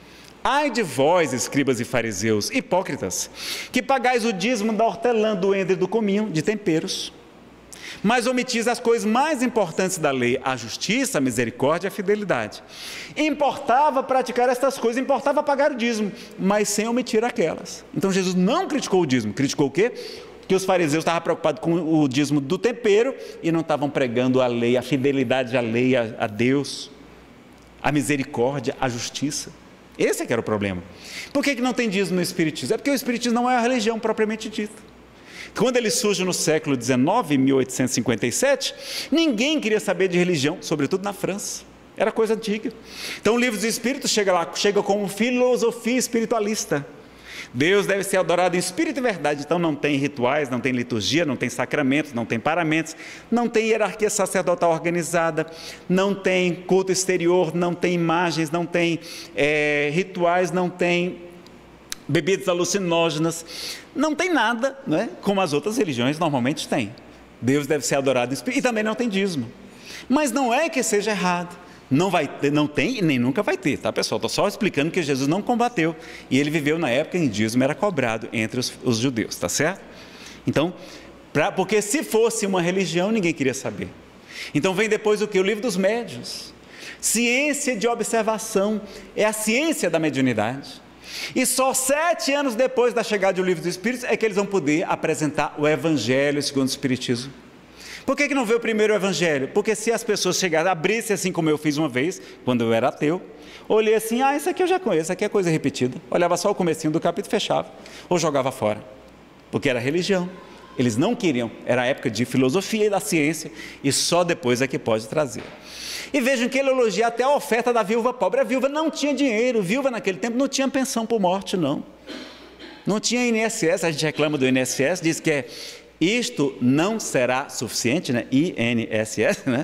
Ai de vós, escribas e fariseus, hipócritas, que pagais o dízimo da hortelã, do endre e do cominho, de temperos, mas omitis as coisas mais importantes da lei, a justiça, a misericórdia e a fidelidade. Importava praticar estas coisas, importava pagar o dízimo, mas sem omitir aquelas. Então Jesus não criticou o dízimo, criticou o quê? Que os fariseus estavam preocupados com o dízimo do tempero e não estavam pregando a lei, a fidelidade à lei, a, a Deus, a misericórdia, a justiça. Esse é que era o problema. Por que, que não tem dízimo no Espiritismo? É porque o Espiritismo não é a religião propriamente dita. Quando ele surge no século dezenove, em mil oitocentos e cinquenta e sete, ninguém queria saber de religião, sobretudo na França. Era coisa antiga. Então o Livro dos Espíritos chega lá, chega como filosofia espiritualista. Deus deve ser adorado em espírito e verdade. Então não tem rituais, não tem liturgia, não tem sacramentos, não tem paramentos, não tem hierarquia sacerdotal organizada, não tem culto exterior, não tem imagens, não tem é, rituais, não tem bebidas alucinógenas, não tem nada, não é? Como as outras religiões normalmente têm. Deus deve ser adorado em espírito, e também não tem dízimo. Mas não é que seja errado, não, vai ter, não tem e nem nunca vai ter, tá, pessoal? Estou só explicando que Jesus não combateu, e ele viveu na época em que dízimo era cobrado entre os, os judeus, tá certo? Então, pra, porque se fosse uma religião, ninguém queria saber. Então vem depois o que? O Livro dos Médiuns. Ciência de observação, é a ciência da mediunidade. E só sete anos depois da chegada do Livro dos Espíritos é que eles vão poder apresentar o Evangelho segundo o Espiritismo. Por que que não veio o primeiro Evangelho? Porque se as pessoas chegarem, abrissem assim como eu fiz uma vez, quando eu era ateu, olhei assim, ah, isso aqui eu já conheço, isso aqui é coisa repetida. Olhava só o comecinho do capítulo e fechava, ou jogava fora, porque era religião. Eles não queriam, era a época de filosofia e da ciência, e só depois é que pode trazer. E vejam que ele elogia até a oferta da viúva pobre. A viúva não tinha dinheiro, viúva naquele tempo não tinha pensão por morte, não. Não tinha I N S S, a gente reclama do I N S S, diz que é, isto não será suficiente, né? I N S S, né?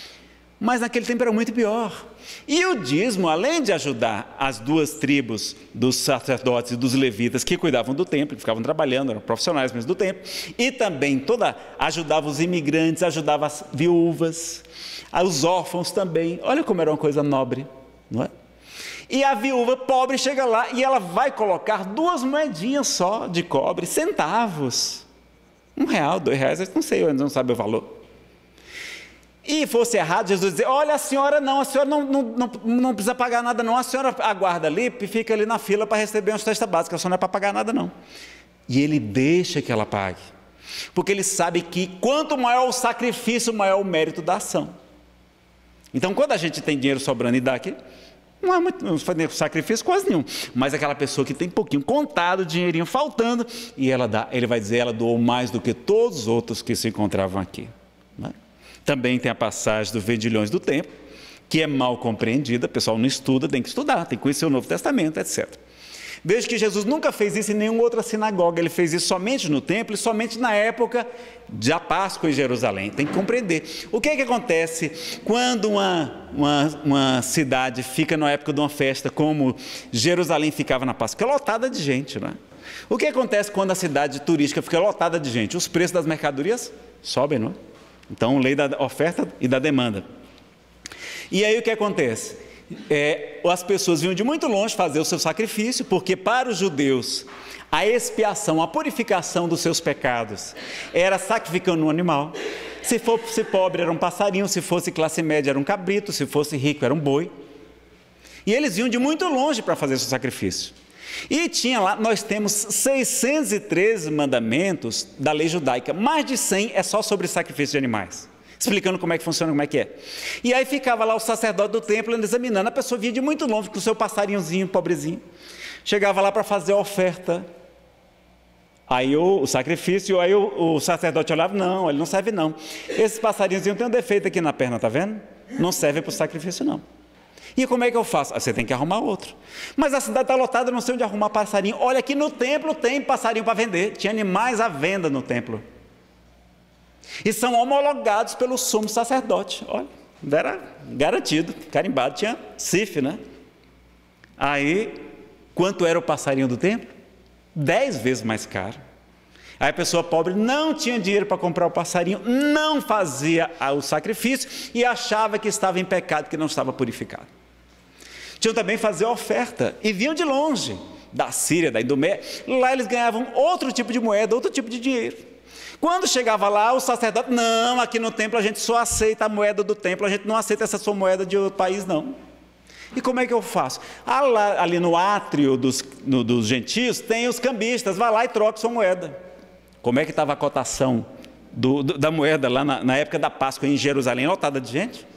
Mas naquele tempo era muito pior. E o dízimo, além de ajudar as duas tribos dos sacerdotes e dos levitas que cuidavam do templo, que ficavam trabalhando, eram profissionais mesmo do templo, e também toda, ajudava os imigrantes, ajudava as viúvas, os órfãos também. Olha como era uma coisa nobre, não é? E a viúva pobre chega lá e ela vai colocar duas moedinhas só de cobre, centavos, um real, dois reais, não sei, eu não sabe o valor. E fosse errado, Jesus dizer, olha, a senhora não, a senhora não, não, não, não precisa pagar nada não, a senhora aguarda ali e fica ali na fila para receber uma cesta básica, a senhora não é para pagar nada não. E ele deixa que ela pague, porque ele sabe que quanto maior o sacrifício, maior o mérito da ação. Então quando a gente tem dinheiro sobrando e dá aqui, não é muito, não faz sacrifício quase nenhum, mas aquela pessoa que tem pouquinho contado, dinheirinho faltando, e ela dá, ele vai dizer, ela doou mais do que todos os outros que se encontravam aqui, não é? Também tem a passagem dos vendilhões do templo, que é mal compreendida, o pessoal não estuda, tem que estudar, tem que conhecer o Novo Testamento, etcétera. Veja que Jesus nunca fez isso em nenhuma outra sinagoga, ele fez isso somente no templo e somente na época da Páscoa em Jerusalém. Tem que compreender. O que é que acontece quando uma, uma, uma cidade fica na época de uma festa, como Jerusalém ficava na Páscoa? É lotada de gente, não é? O que acontece quando a cidade turística fica lotada de gente? Os preços das mercadorias sobem, não é? Então, lei da oferta e da demanda. E aí o que acontece? É, as pessoas vinham de muito longe fazer o seu sacrifício, porque para os judeus a expiação, a purificação dos seus pecados era sacrificando um animal. Se fosse pobre era um passarinho, se fosse classe média era um cabrito, se fosse rico era um boi. E eles vinham de muito longe para fazer o seu sacrifício. E tinha lá, nós temos seiscentos e treze mandamentos da lei judaica, mais de cem é só sobre sacrifício de animais, explicando como é que funciona, como é que é. E aí ficava lá o sacerdote do templo examinando, a pessoa vinha de muito longe com o seu passarinhozinho, pobrezinho, chegava lá para fazer a oferta, aí o, o sacrifício, aí o, o sacerdote olhava, não, ele não serve não, esses passarinhozinhos tem um defeito aqui na perna, tá vendo? Não serve para o sacrifício não. E como é que eu faço? Ah, você tem que arrumar outro. Mas a cidade está lotada, não sei onde arrumar passarinho. Olha, aqui no templo tem passarinho para vender. Tinha animais à venda no templo. E são homologados pelo sumo sacerdote. Olha, era garantido, carimbado, tinha C I F, né? Aí, quanto era o passarinho do templo? Dez vezes mais caro. Aí a pessoa pobre não tinha dinheiro para comprar o passarinho, não fazia o sacrifício e achava que estava em pecado, que não estava purificado. Tinham também fazer oferta e vinham de longe, da Síria, da Idumeia. Lá eles ganhavam outro tipo de moeda, outro tipo de dinheiro. Quando chegava lá, o sacerdote, não, aqui no templo a gente só aceita a moeda do templo, a gente não aceita essa sua moeda de outro país, não. E como é que eu faço? Ah, lá, ali no átrio dos, no, dos gentios, tem os cambistas, vai lá e troca sua moeda. Como é que estava a cotação do, do, da moeda lá na, na época da Páscoa em Jerusalém, lotada de gente?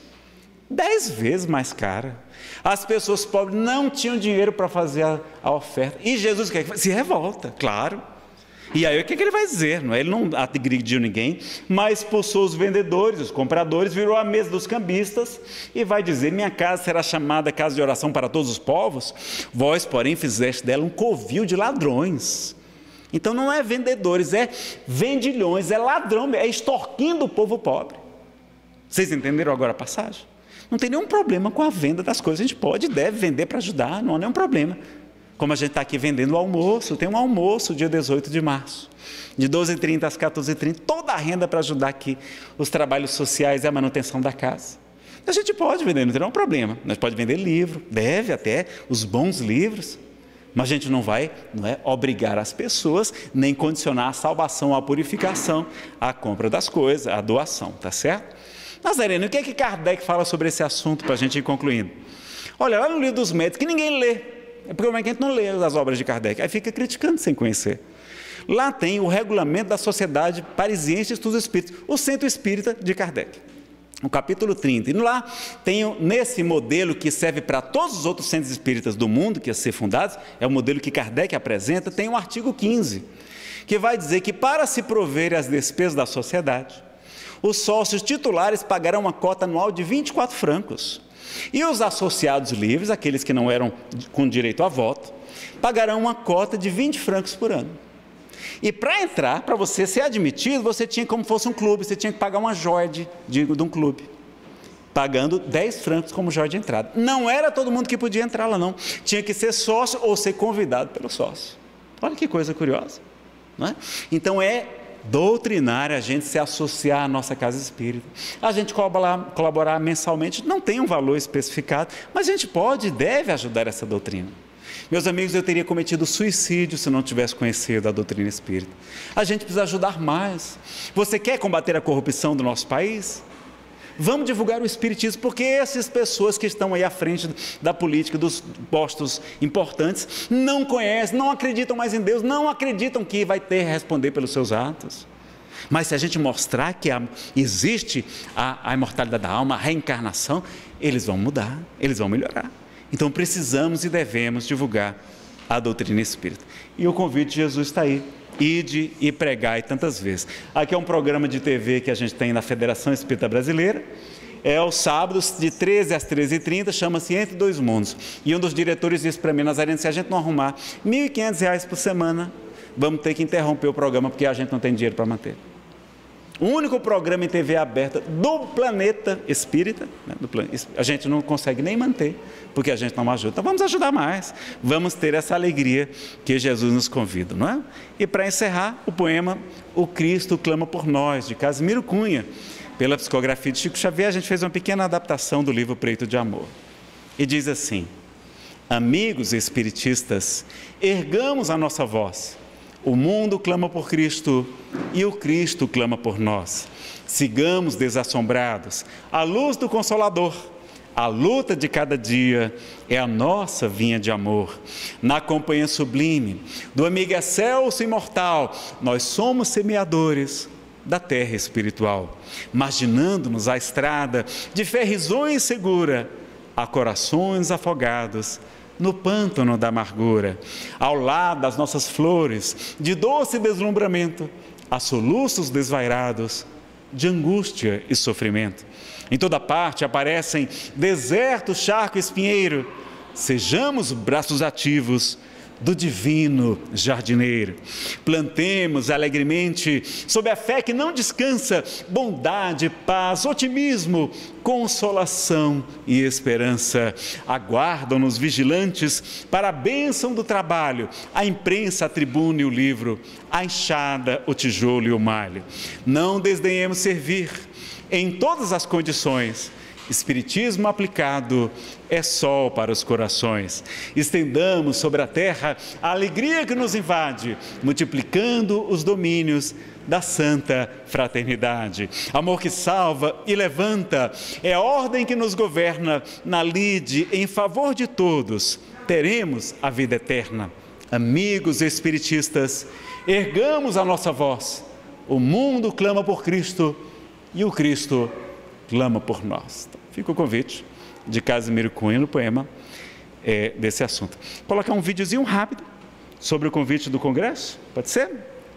Dez vezes mais cara. As pessoas pobres não tinham dinheiro para fazer a, a oferta. E Jesus quer que se revolta, claro. E aí o que, que ele vai dizer? Não é? Ele não agrediu ninguém, mas expulsou os vendedores, os compradores, virou a mesa dos cambistas e vai dizer, minha casa será chamada casa de oração para todos os povos, vós, porém, fizeste dela um covil de ladrões. Então não é vendedores, é vendilhões, é ladrão, é extorquindo o povo pobre. Vocês entenderam agora a passagem? Não tem nenhum problema com a venda das coisas, a gente pode e deve vender para ajudar, não há nenhum problema. Como a gente está aqui vendendo o almoço, tem um almoço dia dezoito de março, de doze e trinta às quatorze e trinta, toda a renda para ajudar aqui os trabalhos sociais e a manutenção da casa. A gente pode vender, não tem nenhum problema, nós pode vender livro, deve até, os bons livros, mas a gente não vai não é, obrigar as pessoas, nem condicionar a salvação, a purificação, a compra das coisas, a doação, tá certo? Nazareno, o que é que Kardec fala sobre esse assunto para a gente ir concluindo? Olha, lá no livro dos médicos, que ninguém lê, é porque a gente não lê as obras de Kardec, aí fica criticando sem conhecer. Lá tem o regulamento da Sociedade Parisiense de Estudos Espíritas, o Centro Espírita de Kardec, no capítulo trinta. E lá tem, nesse modelo que serve para todos os outros centros espíritas do mundo, que ia ser fundados, é o modelo que Kardec apresenta, tem o artigo quinze, que vai dizer que para se prover as despesas da sociedade, os sócios titulares pagarão uma cota anual de vinte e quatro francos. E os associados livres, aqueles que não eram com direito a voto, pagarão uma cota de vinte francos por ano. E para entrar, para você ser admitido, você tinha como fosse um clube, você tinha que pagar uma joia de, de, de um clube, pagando dez francos como joia de entrada. Não era todo mundo que podia entrar lá não, tinha que ser sócio ou ser convidado pelo sócio. Olha que coisa curiosa, não é? Então é doutrinária a gente se associar à nossa casa espírita, a gente colaborar, colaborar mensalmente, não tem um valor especificado, mas a gente pode e deve ajudar essa doutrina. Meus amigos, eu teria cometido suicídio se não tivesse conhecido a doutrina espírita. A gente precisa ajudar mais. Você quer combater a corrupção do nosso país? Vamos divulgar o espiritismo, porque essas pessoas que estão aí à frente da política, dos postos importantes, não conhecem, não acreditam mais em Deus, não acreditam que vai ter que responder pelos seus atos. Mas se a gente mostrar que a, existe a, a imortalidade da alma, a reencarnação, eles vão mudar, eles vão melhorar. Então precisamos e devemos divulgar a doutrina espírita. E o convite de Jesus está aí. Ide e pregai tantas vezes. Aqui é um programa de T V que a gente tem na Federação Espírita Brasileira. É aos sábados, de treze às treze e trinta, chama-se Entre Dois Mundos. E um dos diretores disse para mim, Nazareno, se a gente não arrumar mil e quinhentos reais por semana, vamos ter que interromper o programa, porque a gente não tem dinheiro para manter. O único programa em T V aberta do planeta espírita, né, do plan... a gente não consegue nem manter, porque a gente não ajuda. Então vamos ajudar mais, vamos ter essa alegria que Jesus nos convida, não é? E para encerrar, o poema O Cristo Clama por Nós, de Casimiro Cunha, pela psicografia de Chico Xavier, a gente fez uma pequena adaptação do livro Preto de Amor. E diz assim: amigos espiritistas, ergamos a nossa voz. O mundo clama por Cristo e o Cristo clama por nós. Sigamos desassombrados a luz do Consolador, A luta de cada dia é a nossa vinha de amor. Na companhia sublime do amigo excelso e imortal, nós somos semeadores da terra espiritual, marginando-nos a estrada de fé risonha e segura, a corações afogados no pântano da amargura. Ao lado das nossas flores de doce deslumbramento, há soluços desvairados de angústia e sofrimento. Em toda parte aparecem deserto, charco e espinheiro. Sejamos braços ativos do divino jardineiro. Plantemos alegremente, sob a fé que não descansa, bondade, paz, otimismo, consolação e esperança. Aguardam-nos vigilantes para a bênção do trabalho, a imprensa, a tribuna e o livro, a enxada, o tijolo e o malho. Não desdenhemos servir em todas as condições. Espiritismo aplicado é sol para os corações. Estendamos sobre a terra a alegria que nos invade, multiplicando os domínios da santa fraternidade. Amor que salva e levanta, é a ordem que nos governa. Na lide, em favor de todos, teremos a vida eterna. Amigos espiritistas, ergamos a nossa voz. O mundo clama por Cristo e o Cristo clama por nós. Então, fica o convite de Casimiro Cunha no poema é, desse assunto. Vou colocar um videozinho rápido sobre o convite do Congresso, pode ser?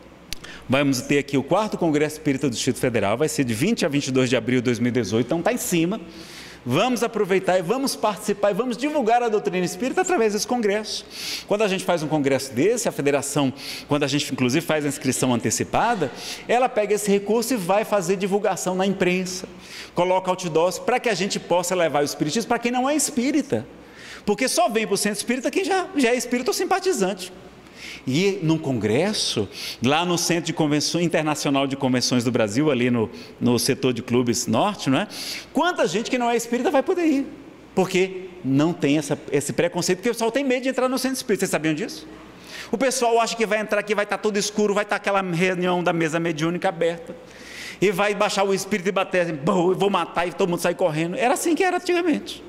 Vamos ter aqui o quarto Congresso Espírita do Distrito Federal, vai ser de vinte a vinte e dois de abril de dois mil e dezoito, então está em cima. Vamos aproveitar e vamos participar e vamos divulgar a doutrina espírita através desse congresso. Quando a gente faz um congresso desse, a federação, quando a gente inclusive faz a inscrição antecipada, ela pega esse recurso e vai fazer divulgação na imprensa, coloca outdoors para que a gente possa levar o espiritismo para quem não é espírita, porque só vem para o centro espírita quem já, já é espírita ou simpatizante. E num congresso, lá no Centro de Convenções, Internacional de Convenções do Brasil, ali no, no setor de clubes norte, não é? Quanta gente que não é espírita vai poder ir, porque não tem essa, esse preconceito, porque o pessoal tem medo de entrar no centro espírita. Vocês sabiam disso? O pessoal acha que vai entrar aqui, vai estar tudo escuro, vai estar aquela reunião da mesa mediúnica aberta, e vai baixar o espírito e bater assim, vou matar, e todo mundo sai correndo. Era assim que era antigamente.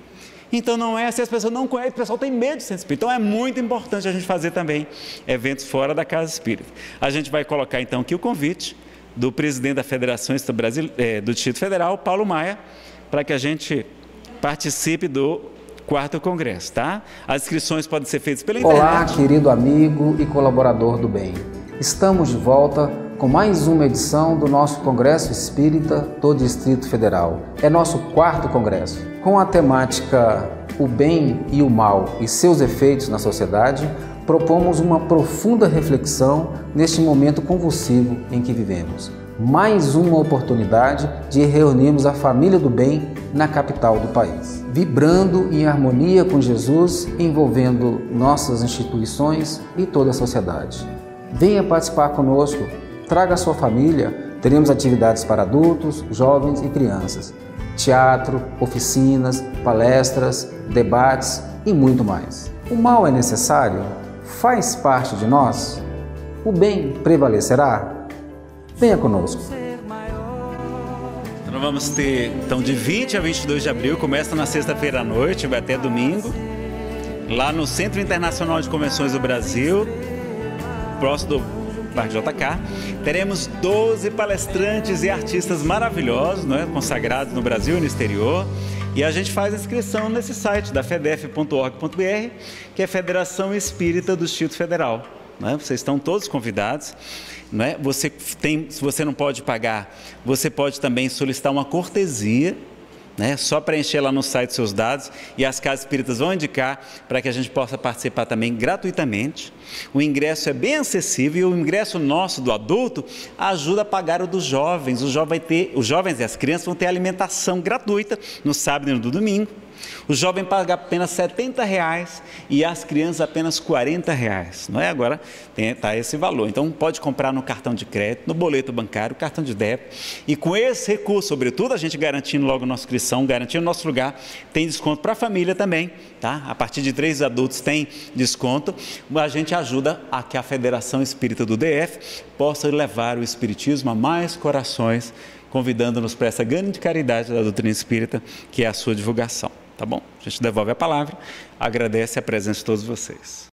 Então não é assim, as pessoas não conhecem, o pessoal tem medo de centro espírita. Então é muito importante a gente fazer também eventos fora da casa espírita. A gente vai colocar então aqui o convite do presidente da Federação Brasil, é, do Distrito Federal, Paulo Maia, para que a gente participe do quarto congresso, tá? As inscrições podem ser feitas pela internet. Olá, querido amigo e colaborador do bem. Estamos de volta com mais uma edição do nosso Congresso Espírita do Distrito Federal. É nosso quarto congresso, com a temática O Bem e o Mal e seus efeitos na sociedade. Propomos uma profunda reflexão neste momento convulsivo em que vivemos. Mais uma oportunidade de reunirmos a família do bem na capital do país, vibrando em harmonia com Jesus, envolvendo nossas instituições e toda a sociedade. Venha participar conosco, traga a sua família, teremos atividades para adultos, jovens e crianças, teatro, oficinas, palestras, debates e muito mais. O mal é necessário? Faz parte de nós? O bem prevalecerá? Venha conosco. Então vamos ter, então, de vinte a vinte e dois de abril, começa na sexta-feira à noite, vai até domingo, lá no Centro Internacional de Convenções do Brasil, próximo do Parque J K, teremos doze palestrantes e artistas maravilhosos, não é? Consagrados no Brasil e no exterior, e a gente faz a inscrição nesse site da fedef ponto org ponto br, que é Federação Espírita do Distrito Federal. Não é? Vocês estão todos convidados. Não é? Você tem, se você não pode pagar, você pode também solicitar uma cortesia, né? Só preencher lá no site seus dados e as casas espíritas vão indicar para que a gente possa participar também gratuitamente. O ingresso é bem acessível e o ingresso nosso do adulto ajuda a pagar o dos jovens. O jovem vai ter, os jovens e as crianças vão ter alimentação gratuita no sábado e no domingo. O jovem paga apenas setenta reais e as crianças apenas quarenta reais, não é? Agora está esse valor, então pode comprar no cartão de crédito, no boleto bancário, cartão de débito, e com esse recurso, sobretudo a gente garantindo logo nossa inscrição, garantindo nosso lugar, tem desconto para a família também, tá? A partir de três adultos tem desconto, a gente ajuda a que a Federação Espírita do D F possa levar o espiritismo a mais corações convidando-nos para essa grande caridade da doutrina espírita, que é a sua divulgação, tá bom? A gente devolve a palavra, agradece a presença de todos vocês.